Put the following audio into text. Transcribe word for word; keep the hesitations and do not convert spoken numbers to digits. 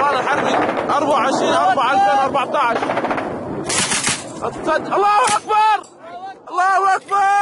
الديوان الحربي أربعة وعشرين أربعة ألفين وأربعة عشر. الله أكبر الله أكبر.